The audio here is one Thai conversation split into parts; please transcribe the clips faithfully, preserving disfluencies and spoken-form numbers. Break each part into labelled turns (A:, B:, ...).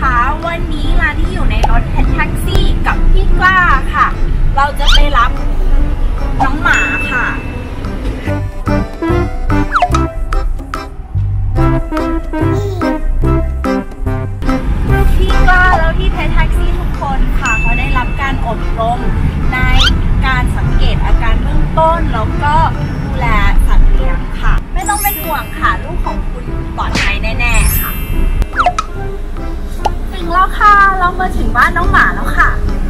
A: นะคะวันนี้ลาที่อยู่ในรถแท็กซี่กับพี่กล้าค่ะเราจะไปรับน้องหมาค่ะพี่กล้าแล้วที่แท็กซี่ทุกคนค่ะเขาได้รับการอบรมในการสังเกตอาการเบื้องต้นแล้วก็ดูแลสัตว์เลี้ยงค่ะไม่ต้องเป็นห่วงค่ะลูกของคุณปลอดภัยแน่ๆค่ะถึงแล้วค่ะเรามาถึงบ้านน้องหมาแล้วค่ะ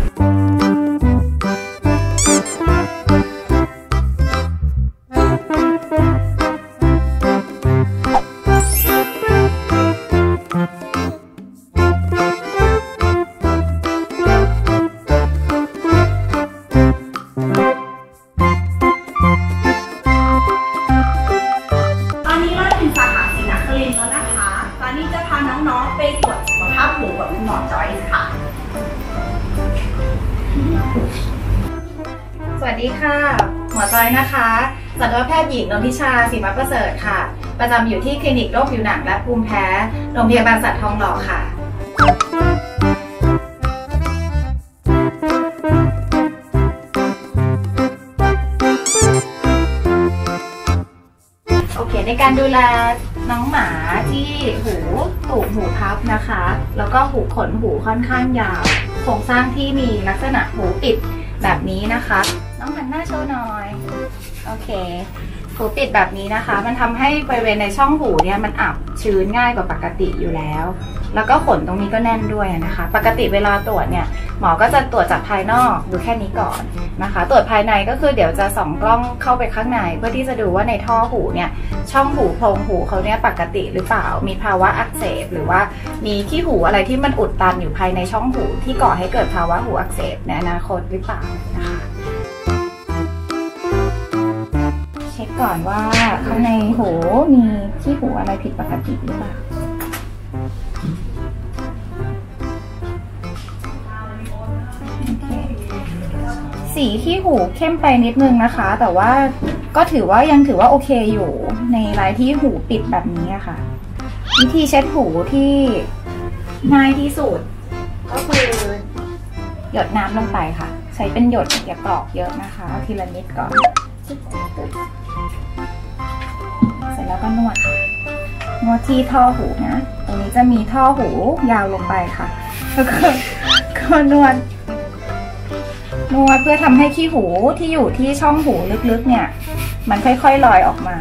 A: น้องๆไปตรวจสุขภาพหูกับคุณหมอจอยส์ค่ะ
B: สวัสดีค่ะหมอจอยนะคะสัตวแพทย์หญิงนนทิชาศิมประเสริฐค่ะประจำอยู่ที่คลินิกโรคผิวหนังและภูมิแพ้โรงพยาบาลสัตว์ทองหล่อค่ะโอเคในการดูแลน้องหมาที่หูตูดหูพับนะคะแล้วก็หูขนหูค่อนข้างยาวโครงสร้างที่มีลักษณะหูปิดแบบนี้นะคะน้องหันหน้าโชว์หน่อยโอเคหูปิดแบบนี้นะคะมันทำให้บริเวณในช่องหูเนี่ยมันอับชื้นง่ายกว่าปกติอยู่แล้วแล้วก็ขนตรงนี้ก็แน่นด้วยนะคะปกติเวลาตรวจเนี่ยหมอก็จะตรวจจากภายนอกดูแค่นี้ก่อนนะคะตรวจภายในก็คือเดี๋ยวจะส่องกล้องเข้าไปข้างในเพื่อที่จะดูว่าในท่อหูเนี่ยช่องหูโพรงหูเขาเนี่ยปกติหรือเปล่ามีภาวะอักเสบหรือว่ามีขี้หูอะไรที่มันอุดตันอยู่ภายในช่องหูที่ก่อให้เกิดภาวะหูอักเสบในอนาคตหรือเปล่านะคะเช็คก่อนว่าข้างในหูมีขี้หูอะไรผิดปกติหรือเปล่าสีขี้หูเข้มไปนิดนึงนะคะแต่ว่าก็ถือว่ายังถือว่าโอเคอยู่ในรายที่หูปิดแบบนี้ค่ะวิธีเช็ดหูที่ง่ายที่สุดก็คือหยดน้ำลงไปค่ะใช้เป็นหยดอย่ากรอกเยอะนะคะเอาทีละนิดก่อนเสร็จแล้วก็นวดนวดที่ท่อหูนะตรงนี้จะมีท่อหูยาวลงไปค่ะแล้วก็ก็นวดนวดเพื่อทำให้ขี้หูที่อยู่ที่ช่องหูลึกๆเนี่ยมันค่อยๆลอยออกมา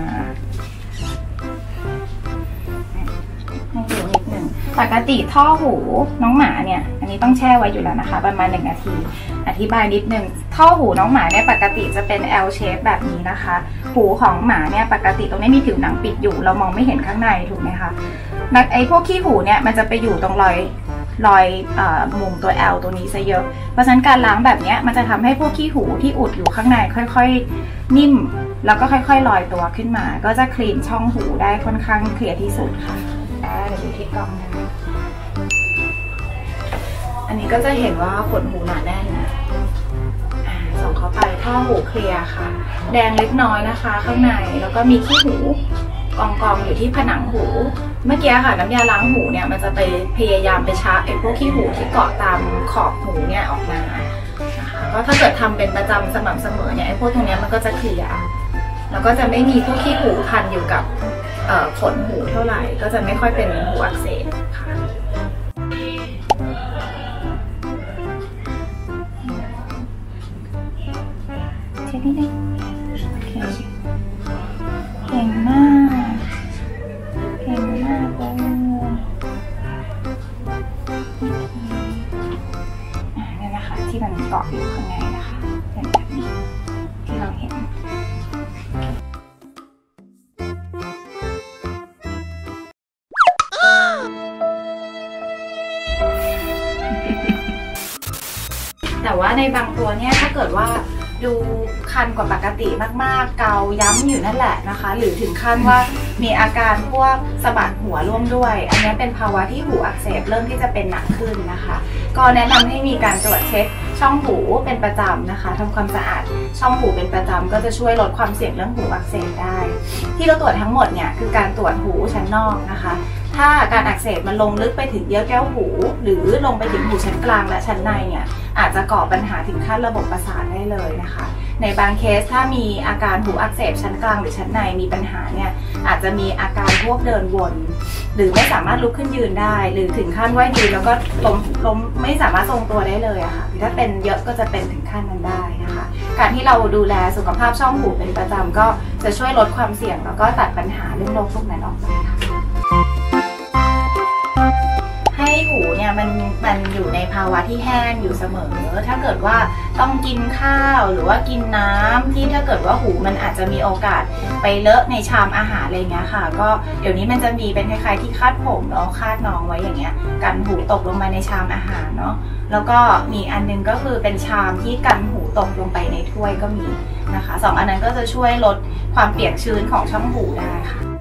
B: ให้ดูนิดหนึ่งปกติท่อหูน้องหมาเนี่ยอันนี้ต้องแช่ไว้อยู่แล้วนะคะประมาณหนึ่งนาทีอธิบายนิดหนึ่งท่อหูน้องหมาเนี่ยปกติจะเป็น L shape แบบนี้นะคะหูของหมาเนี่ยปกติตรงนี้มีผิวหนังปิดอยู่เรามองไม่เห็นข้างในถูกไหมคะไอ้พวกขี้หูเนี่ยมันจะไปอยู่ตรงรอยรอยมุมตัว L ตัวนี้ซะเยอะเพราะฉะนั้นการล้างแบบนี้มันจะทำให้พวกขี้หูที่อุดอยู่ข้างในค่อยๆนิ่มแล้วก็ค่อยๆลอยตัวขึ้นมาก็จะคลีนช่องหูได้ค่อนข้างเคลียร์ที่สุดค่ะเดี๋ยวดูที่กล้องนะอันนี้ก็จะเห็นว่าขนหูหนาแน่นส่องเข้าไปท่อหูเคลียร์ค่ะแดงเล็กน้อยนะคะข้างในแล้วก็มีขี้หูกองกองอยู่ที่ผนังหูเมื่อกี้ค่ะน้ำยาล้างหูเนี่ยมันจะไปพยายามไปชาร์จไอ้พวกขี้หูที่เกาะตามขอบหูเนี่ยออกมานะคะก็ถ้าเกิดทำเป็นประจำสม่ำเสมอเนี่ยไอ้พวกตรงนี้มันก็จะเคลียร์แล้วก็จะไม่มีพวกขี้หูพันอยู่กับขนหูเท่าไหร่ก็จะไม่ค่อยเป็นหูอักเสบค่ะเช็ดนิดนึงเก่งมากเก่งมากเลยนี่นะคะที่มันเกาะอยู่ข้างในนะคะเป็นแบบนี้ที่เราเห็นแต่ว่าในบางตัวเนี่ยถ้าเกิดว่าดูคันกว่าปกติมากๆเกาย้ำอยู่นั่นแหละนะคะหรือถึงขั้นว่ามีอาการพวกสะบัดหัวร่วมด้วยอันนี้เป็นภาวะที่หูอักเสบเริ่มที่จะเป็นหนักขึ้นนะคะก็แนะนำให้มีการตรวจเช็คช่องหูเป็นประจำนะคะทำความสะอาดช่องหูเป็นประจำก็จะช่วยลดความเสี่ยงเรื่องหูอักเสบได้ที่เราตรวจทั้งหมดเนี่ยคือการตรวจหูชั้นนอกนะคะถ้าการอักเสบมันลงลึกไปถึงเยื่อแก้วหูหรือลงไปถึงหูชั้นกลางและชั้นในเนี่ยอาจจะก่อปัญหาถึงขั้นระบบประสาทได้เลยนะคะในบางเคสถ้ามีอาการหูอักเสบชั้นกลางหรือชั้นในมีปัญหาเนี่ยอาจจะมีอาการพวกเดินวนหรือไม่สามารถลุกขึ้นยืนได้หรือถึงขั้นว่ายืนแล้วก็ล้มล้มไม่สามารถทรงตัวได้เลยอะค่ะถ้าเป็นเยอะก็จะเป็นถึงขั้นนั้นได้นะคะการที่เราดูแลสุขภาพช่องหูเป็นประจำก็จะช่วยลดความเสี่ยงแล้วก็ตัดปัญหาเรื่องโรคพวกนั้นออกไปค่ะให้หูเนี่ยมันมันอยู่ในภาวะที่แห้งอยู่เสมอถ้าเกิดว่าต้องกินข้าวหรือว่ากินน้ำที่ถ้าเกิดว่าหูมันอาจจะมีโอกาสไปเลอะในชามอาหารอะไรเงี้ยค่ะก็เดี๋ยวนี้มันจะมีเป็นคล้ายๆที่คาดผมเนาะคาดน้องไว้อย่างเงี้ยกันหูตกลงมาในชามอาหารเนาะแล้วก็มีอันนึงก็คือเป็นชามที่กันหูตกลงไปในถ้วยก็มีนะคะสองอันนั้นก็จะช่วยลดความเปียกชื้นของช่องหูได้ค่ะ